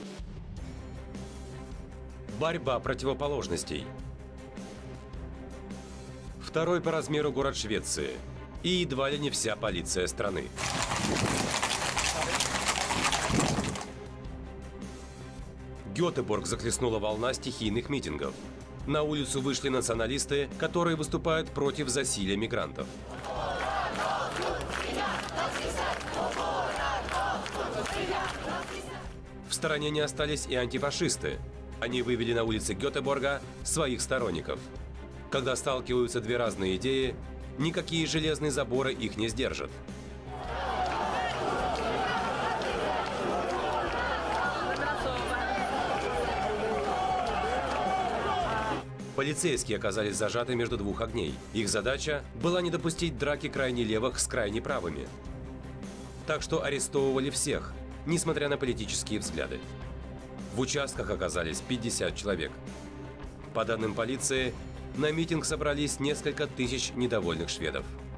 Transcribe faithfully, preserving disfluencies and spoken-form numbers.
Борьба противоположностей. Второй по размеру город Швеции и едва ли не вся полиция страны. Гетеборг захлестнула волна стихийных митингов. На улицу вышли националисты, которые выступают против засилия мигрантов. В стороне не остались и антифашисты. Они вывели на улицы Гетеборга своих сторонников. Когда сталкиваются две разные идеи, никакие железные заборы их не сдержат. Полицейские оказались зажаты между двух огней. Их задача была не допустить драки крайне левых с крайне правыми. Так что арестовывали всех, несмотря на политические взгляды. В участках оказались пятьдесят человек. По данным полиции, на митинг собрались несколько тысяч недовольных шведов.